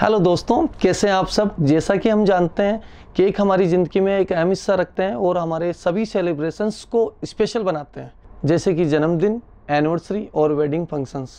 Hello दोस्तों, कैसे हैं आप सब। जैसा कि हम जानते हैं केक हमारी ज़िंदगी में एक अहम हिस्सा रखते हैं और हमारे सभी सेलिब्रेशंस को स्पेशल बनाते हैं, जैसे कि जन्मदिन, एनिवर्सरी और wedding functions.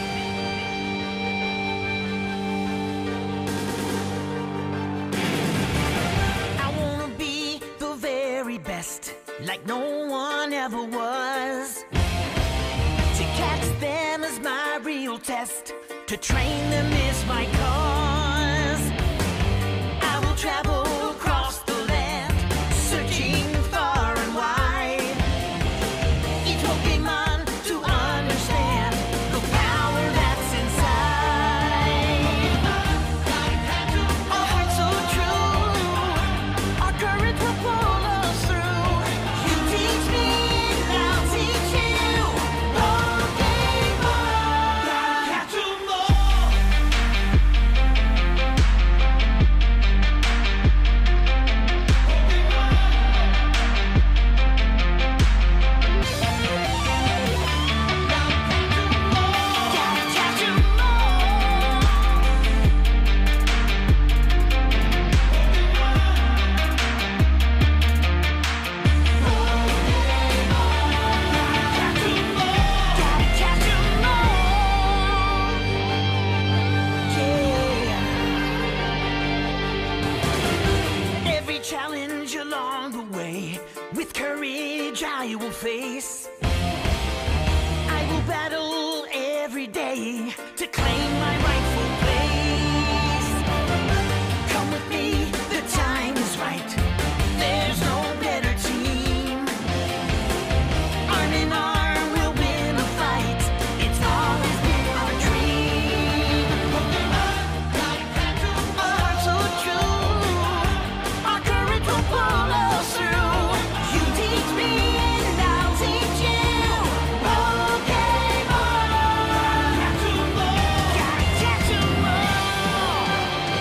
Like no one ever was. To catch them is my real test. To train them is my cause. I will travel across the land, searching far and wide. Each Pokemon to understand the power that's inside. Our hearts so true, our courage will pull us through. You teach me and I'll teach you. Pokemon, catch 'em all. Catch 'em all. Catch 'em all. Yeah. Every challenge along the way, with courage I will face. I will battle every day to claim my rightful place. Come with me, the time is right. There's no better team. Arm in arm, we'll win the fight. It's always been our dream. Our hearts so true, our courage will pull us through. You teach me and I'll teach you. Pokemon, catch 'em all. Catch 'em all.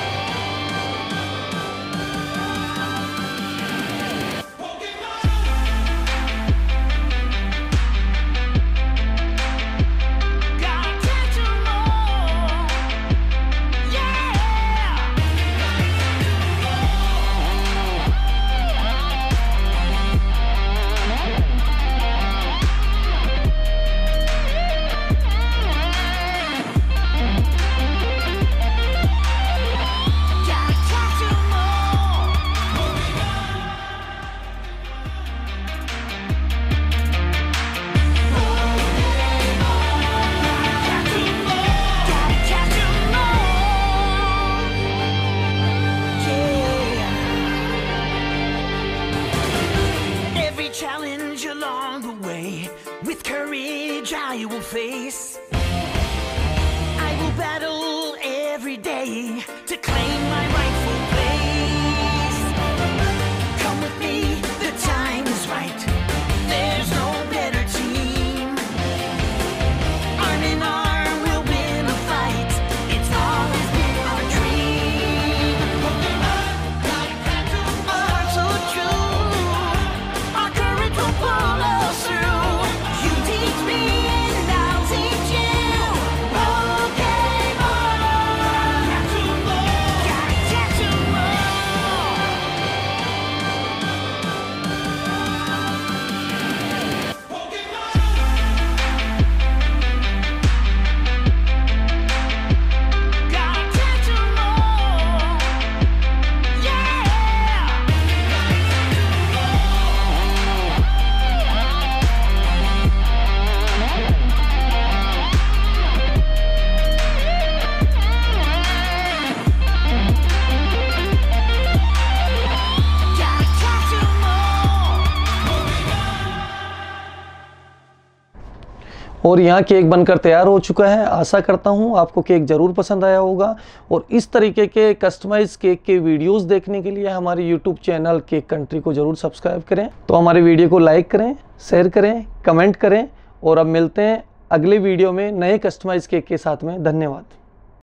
Gotta catch 'em all. Yeah. Gotta catch 'em all. Gotta catch 'em all. Yeah. Every challenge along the way, with courage I will face. I will battle every day to claim my rightful place. Come with me, the time is right. There's no better team. Arm in arm, we'll win the fight. It's always been our dream. Our hearts so true, our courage will pull us through. You teach me and I'll teach you. Pokemon, catch 'em all. Gotta catch 'em all. Gotta catch 'em all. Yeah. Gotta catch 'em all. और यहाँ cake बनकर तैयार हो चुका है। आशा करता हूँ आपको केक ज़रूर पसंद आया होगा। और इस तरीके के कस्टमाइज केक के वीडियोस देखने के लिए हमारे यूट्यूब चैनल केक कंट्री को ज़रूर सब्सक्राइब करें। तो हमारे वीडियो को लाइक करें, शेयर करें, कमेंट करें। और अब मिलते हैं अगले वीडियो में नए कस्टमाइज केक के साथ में। धन्यवाद।